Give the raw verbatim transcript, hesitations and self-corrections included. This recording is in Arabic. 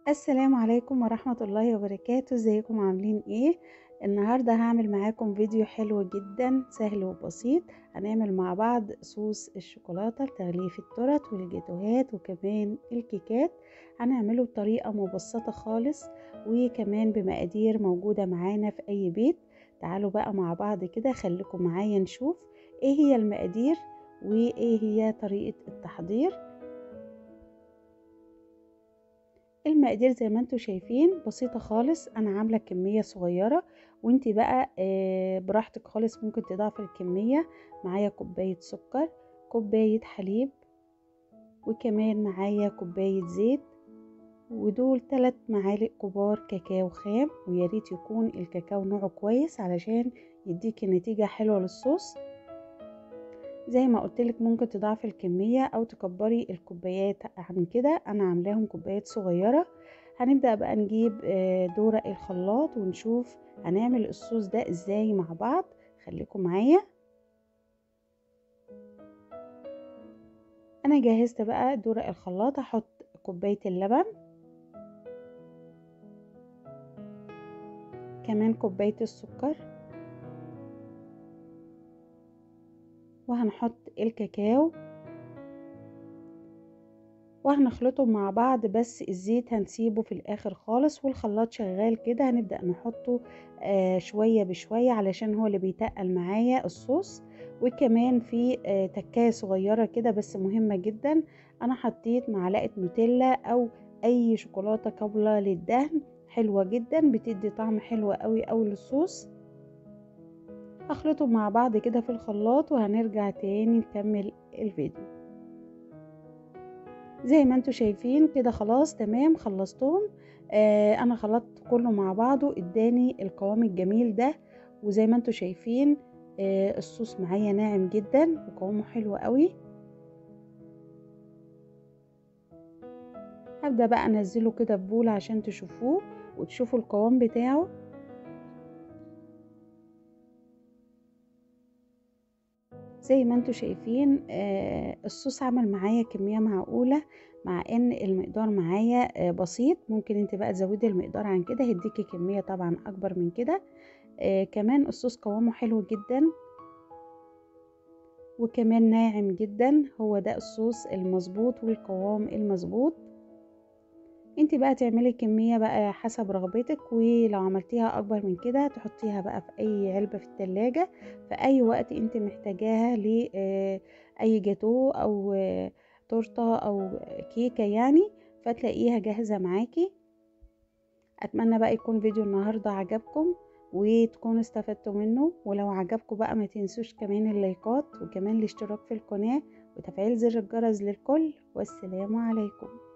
السلام عليكم ورحمة الله وبركاته. ازيكم عاملين ايه؟ النهاردة هعمل معاكم فيديو حلو جدا سهل وبسيط. هنعمل مع بعض صوص الشوكولاتة لتغليف التورت والجاتوهات وكمان الكيكات. هنعمله بطريقة مبسطة خالص وكمان بمقادير موجودة معانا في اي بيت. تعالوا بقى مع بعض كده، خليكم معايا نشوف ايه هي المقادير وايه هي طريقة التحضير. المقادير زي ما انتوا شايفين بسيطة خالص، انا عاملة كمية صغيرة وانتي بقى آه، براحتك خالص، ممكن تضاعفي الكمية. معايا كوباية سكر، كوباية حليب، وكمان معايا كوباية زيت، ودول ثلاث معالق كبار كاكاو خام، وياريت يكون الكاكاو نوعه كويس علشان يديكي نتيجة حلوة للصوص. زي ما قلتلك ممكن تضاعفي الكمية او تكبري الكوبايات عن كده، انا عاملاهم كوبايات صغيرة. هنبدأ بقى نجيب آه، دورق الخلاط ونشوف هنعمل الصوص ده ازاي مع بعض. خليكم معايا. انا جهزت بقى دورق الخلاط، هحط كوباية اللبن، كمان كوباية السكر، وهنحط الكاكاو وهنخلطهم مع بعض. بس الزيت هنسيبه في الاخر خالص، والخلاط شغال كده هنبدأ نحطه آه شوية بشوية علشان هو اللي بيتقل معايا الصوص. وكمان في آه تكاية صغيرة كده بس مهمة جدا، انا حطيت معلقة نوتيلا او اي شوكولاتة قابلة للدهن، حلوة جدا بتدي طعم حلو قوي قوي للصوص. هخلطهم مع بعض كده في الخلاط وهنرجع تاني نكمل الفيديو. زي ما انتوا شايفين كده خلاص تمام خلصتهم. آه انا خلطت كله مع بعضه اداني القوام الجميل ده. وزي ما انتوا شايفين آه الصوص معايا ناعم جدا وقوامه حلو قوي. هبدأ بقى انزله كده في بول عشان تشوفوه وتشوفوا القوام بتاعه. زي ما انتوا شايفين آه الصوص عمل معايا كمية معقولة، مع ان المقدار معايا آه بسيط. ممكن انت بقى تزودي المقدار عن كده، هيديكي كمية طبعا اكبر من كده. آه كمان الصوص قوامه حلو جدا وكمان ناعم جدا، هو ده الصوص المظبوط والقوام المظبوط. انت بقى تعملي كمية بقى حسب رغبتك، ولو عملتيها اكبر من كده تحطيها بقى في اي علبة في التلاجة في اي وقت انت محتاجاها لاي جاتو او آه، تورتة او كيكة يعني، فتلاقيها جاهزة معاكي. اتمنى بقى يكون فيديو النهاردة عجبكم وتكونوا استفدتوا منه، ولو عجبكم بقى ما تنسوش كمان اللايكات وكمان الاشتراك في القناة وتفعيل زر الجرس للكل. والسلام عليكم.